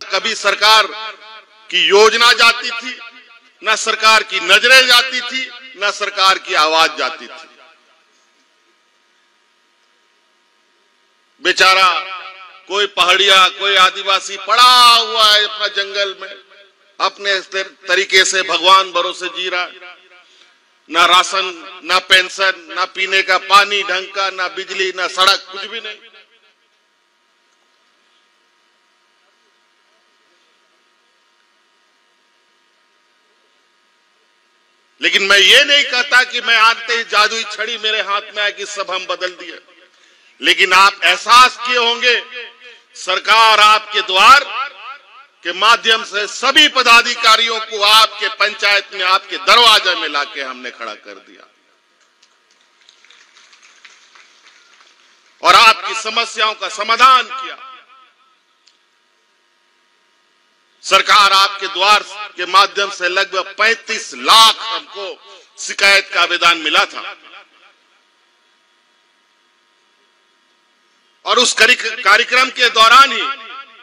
कभी सरकार की योजना जाती थी, ना सरकार की नजरें जाती थी, ना सरकार की आवाज जाती थी। बेचारा कोई पहाड़िया, कोई आदिवासी पड़ा हुआ है अपना जंगल में, अपने तरीके से भगवान भरोसे जी रहा है। ना राशन, ना पेंशन, ना पीने का पानी ढंग का, ना बिजली, ना सड़क, कुछ भी नहीं। लेकिन मैं ये नहीं कहता कि मैं आते ही जादुई छड़ी मेरे हाथ में आए कि सब हम बदल दिए। लेकिन आप एहसास किए होंगे, सरकार आपके द्वार के माध्यम से सभी पदाधिकारियों को आपके पंचायत में, आपके दरवाजे में लाके हमने खड़ा कर दिया और आपकी समस्याओं का समाधान किया। सरकार आपके द्वार के माध्यम से लगभग 35 लाख हमको शिकायत का आवेदन मिला था और उस कार्यक्रम के दौरान ही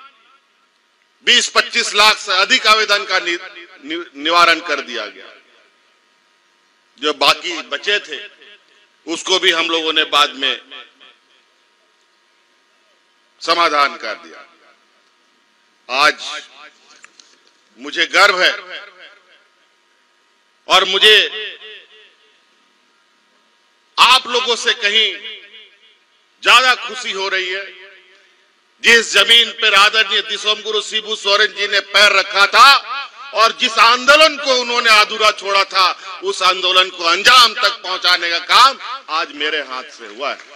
20-25 लाख से अधिक आवेदन का निवारण कर दिया गया। जो बाकी बचे थे उसको भी हम लोगों ने बाद में समाधान कर दिया। आज मुझे गर्व है और मुझे आप लोगों से कहीं ज्यादा खुशी हो रही है। जिस जमीन पर आदरणीय दिसोम गुरु शिबू सोरेन जी ने पैर रखा था और जिस आंदोलन को उन्होंने अधूरा छोड़ा था, उस आंदोलन को अंजाम तक पहुंचाने का काम आज मेरे हाथ से हुआ है।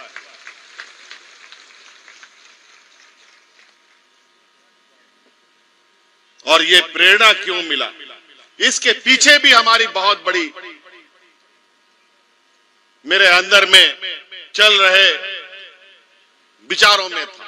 और ये प्रेरणा क्यों मिला, इसके पीछे भी हमारी बहुत बड़ी मेरे अंदर में चल रहे विचारों में था।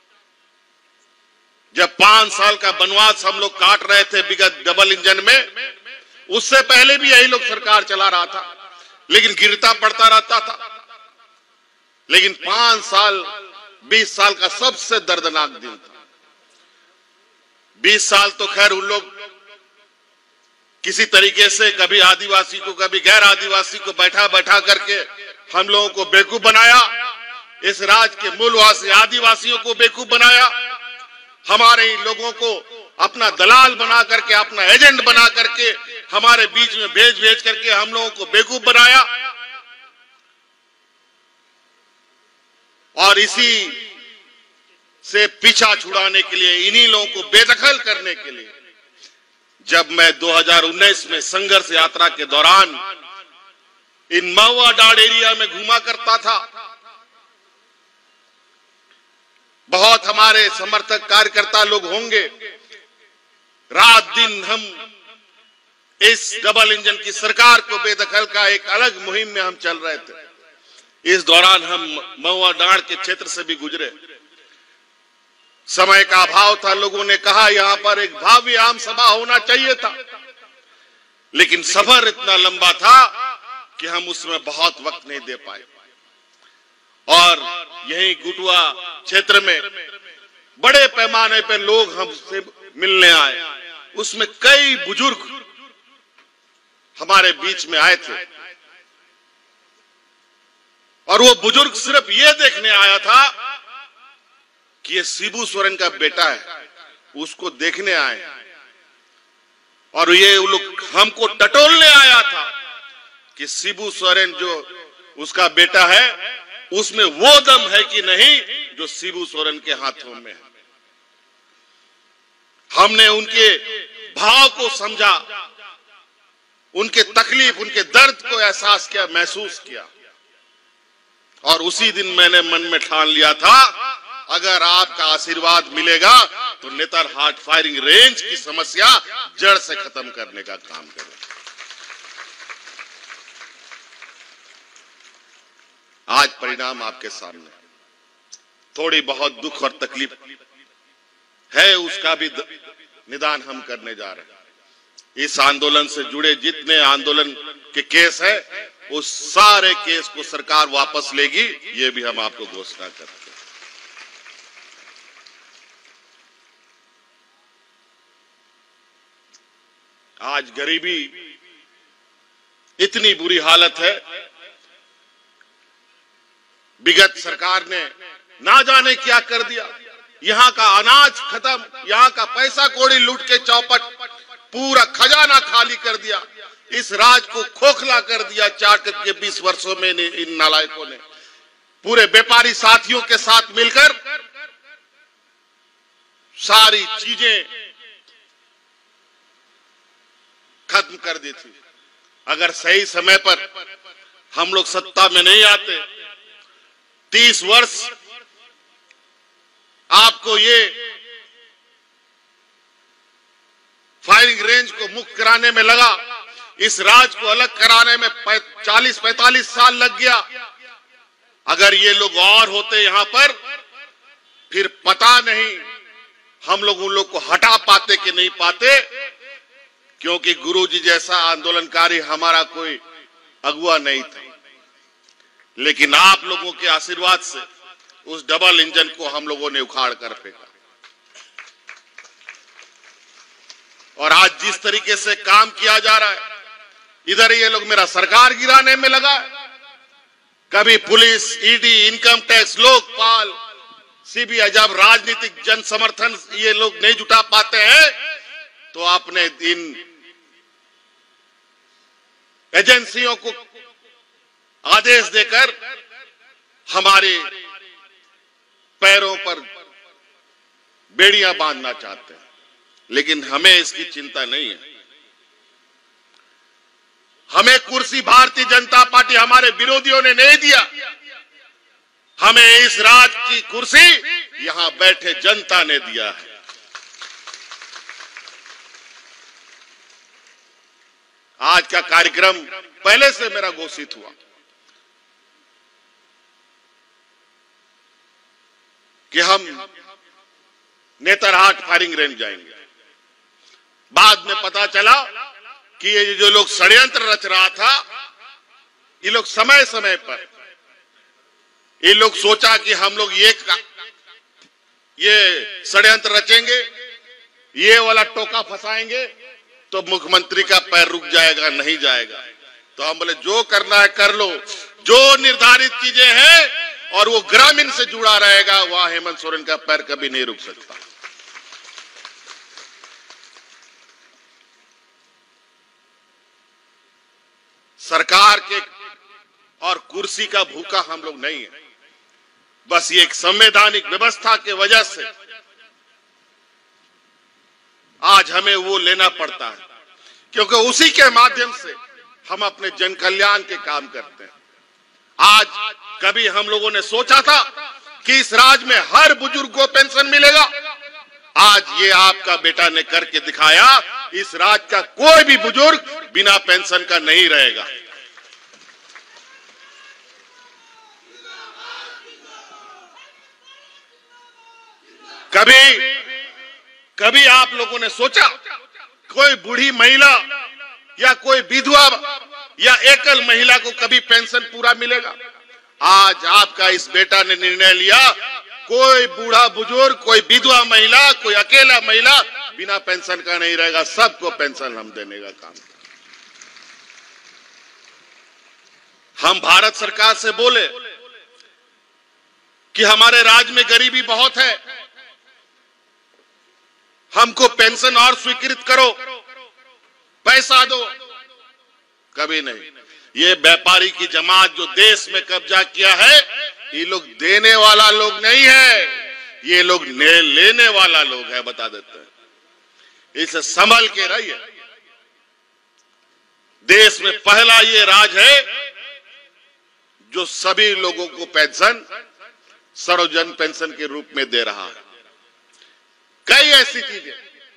जब 5 साल का वनवास हम लोग काट रहे थे विगत डबल इंजन में, उससे पहले भी यही लोग सरकार चला रहा था, लेकिन गिरता पड़ता रहता था। लेकिन 5 साल 20 साल का सबसे दर्दनाक दिन था। 20 साल तो खैर उन लोग किसी तरीके से कभी आदिवासी को, कभी गैर आदिवासी को बैठा बैठा करके हम लोगों को बेवकूफ बनाया। इस राज्य के मूलवासी आदिवासियों को बेवकूफ बनाया। हमारे लोगों को अपना दलाल बना करके, अपना एजेंट बना करके हमारे बीच में भेज भेज करके हम लोगों को बेवकूफ बनाया। और इसी से पीछा छुड़ाने के लिए, इन्हीं लोगों को बेदखल करने के लिए, जब मैं 2019 में संघर्ष यात्रा के दौरान इन महुआ डांड एरिया में घूमा करता था, बहुत हमारे समर्थक कार्यकर्ता लोग होंगे, रात दिन हम इस डबल इंजन की सरकार को बेदखल का एक अलग मुहिम में हम चल रहे थे। इस दौरान हम महुआ डांड के क्षेत्र से भी गुजरे। समय का अभाव था, लोगों ने कहा यहां पर एक भव्य आम सभा होना चाहिए था, लेकिन सफर इतना लंबा था कि हम उसमें बहुत वक्त नहीं दे पाए। और यही गुटुआ क्षेत्र में बड़े पैमाने पर लोग हमसे मिलने आए। उसमें कई बुजुर्ग हमारे बीच में आए थे और वो बुजुर्ग सिर्फ ये देखने आया था कि ये शिबू सोरेन का बेटा है, उसको देखने आए। और ये लोग हमको टटोलने आया था कि शिबू सोरेन जो उसका बेटा है, उसमें वो दम है कि नहीं जो शिबू सोरेन के हाथों में है। हमने उनके भाव को समझा, उनके तकलीफ, उनके दर्द को एहसास किया, महसूस किया। और उसी दिन मैंने मन में ठान लिया था, अगर आपका आशीर्वाद मिलेगा तो नेतर हाट फायरिंग रेंज की समस्या जड़ से खत्म करने का काम करें। आज परिणाम आपके सामने, थोड़ी बहुत दुख और तकलीफ है, उसका भी निदान हम करने जा रहे हैं। इस आंदोलन से जुड़े जितने आंदोलन के केस है, उस सारे केस को सरकार वापस लेगी, ये भी हम आपको घोषणा करते हैं। आज गरीबी इतनी बुरी हालत है, विगत सरकार ने ना जाने क्या कर दिया। यहाँ का अनाज खत्म, यहाँ का पैसा कौड़ी लूट के चौपट, पूरा खजाना खाली कर दिया। इस राज को खोखला कर दिया 4 के 20 वर्षों में इन नालायकों ने पूरे व्यापारी साथियों के साथ मिलकर सारी चीजें खत्म कर दी थी। अगर सही समय पर हम लोग सत्ता में नहीं आते, 30 वर्ष आपको ये फायरिंग रेंज को मुक्त कराने में लगा, इस राज को अलग कराने में 40-45 साल लग गया। अगर ये लोग और होते यहां पर, फिर पता नहीं हम लोग उन लोग को हटा पाते कि नहीं पाते, क्योंकि गुरुजी जैसा आंदोलनकारी हमारा कोई अगुवा नहीं था। लेकिन आप लोगों के आशीर्वाद से उस डबल इंजन को हम लोगों ने उखाड़ कर फेंका। और आज जिस तरीके से काम किया जा रहा है, इधर ये लोग मेरा सरकार गिराने में लगा, कभी police, ED, income tax, Lokpal, CBI, जब राजनीतिक जन समर्थन ये लोग नहीं जुटा पाते हैं तो अपने इन एजेंसियों को आदेश देकर हमारे पैरों पर बेड़ियां बांधना चाहते हैं। लेकिन हमें इसकी चिंता नहीं है। हमें कुर्सी भारतीय जनता पार्टी, हमारे विरोधियों ने नहीं दिया, हमें इस राज की कुर्सी यहां बैठे जनता ने दिया है। आज का कार्यक्रम पहले से मेरा घोषित हुआ कि हम नेतरहाट फायरिंग रेंज जाएंगे। बाद में पता चला कि ये जो लोग षड्यंत्र रच रहा था, ये लोग समय समय पर ये लोग सोचा कि हम लोग ये षड्यंत्र रचेंगे, ये वाला टोका फंसाएंगे तो मुख्यमंत्री का पैर रुक जाएगा, नहीं जाएगा। तो हम बोले जो करना है कर लो, जो निर्धारित चीजें हैं और वो ग्रामीण से जुड़ा रहेगा, वहां हेमंत सोरेन का पैर कभी नहीं रुक सकता। सरकार के और कुर्सी का भूखा हम लोग नहीं है, बस ये एक संवैधानिक व्यवस्था के वजह से आज हमें वो लेना पड़ता है, क्योंकि उसी के माध्यम से हम अपने जन कल्याण के काम करते हैं। आज कभी हम लोगों ने सोचा था कि इस राज्य में हर बुजुर्ग को पेंशन मिलेगा? आज ये आपका बेटा ने करके दिखाया, इस राज्य का कोई भी बुजुर्ग बिना पेंशन का नहीं रहेगा। कभी आप लोगों ने सोचा कोई बूढ़ी महिला या कोई विधवा या एकल महिला को कभी पेंशन पूरा मिलेगा? आज आपका इस बेटा ने निर्णय लिया, कोई बूढ़ा बुजुर्ग, कोई विधवा महिला, कोई अकेला महिला बिना पेंशन का नहीं रहेगा, सबको पेंशन हम देने का काम। हम भारत सरकार से बोले कि हमारे राज्य में गरीबी बहुत है, हमको पेंशन और स्वीकृत करो, पैसा दो। कभी नहीं। ये व्यापारी की जमात जो देश में कब्जा किया है, ये लोग देने वाला लोग नहीं है, ये लोग लेने वाला लोग है, बता देते हैं। इसे संभल के रहिए। देश में पहला ये राज है जो सभी लोगों को पेंशन सर्वजन पेंशन के रूप में दे रहा है। कई ऐसी चीजें,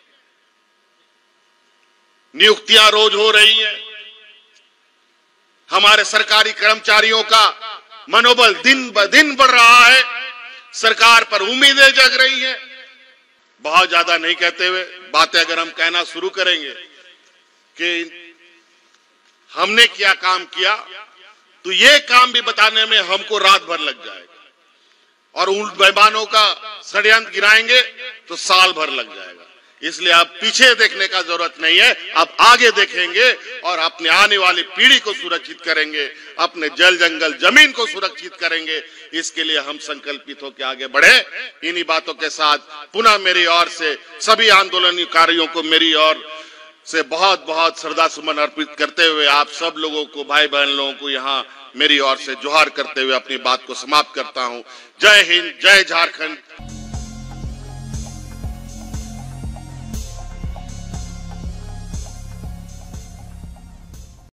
नियुक्तियां रोज हो रही हैं, हमारे सरकारी कर्मचारियों का मनोबल दिन ब दिन बढ़ रहा है, सरकार पर उम्मीदें जग रही हैं। बहुत ज्यादा नहीं कहते हुए बातें अगर हम कहना शुरू करेंगे कि हमने क्या काम किया, तो ये काम भी बताने में हमको रात भर लग जाएगा, और उन बेईमानों का षड्यंत्र गिराएंगे तो साल भर लग जाएगा। इसलिए अब पीछे देखने का जरूरत नहीं है, अब आगे देखेंगे और अपने आने वाली पीढ़ी को सुरक्षित करेंगे, अपने जल जंगल जमीन को सुरक्षित करेंगे। इसके लिए हम संकल्पित होकर आगे बढ़े। इन्हीं बातों के साथ पुनः मेरी ओर से सभी आंदोलनकारियों को मेरी ओर से बहुत बहुत श्रद्धा सुमन अर्पित करते हुए आप सब लोगों को, भाई बहन लोगों को यहाँ मेरी ओर से जोहार करते हुए अपनी बात को समाप्त करता हूँ। जय हिंद, जय झारखंड।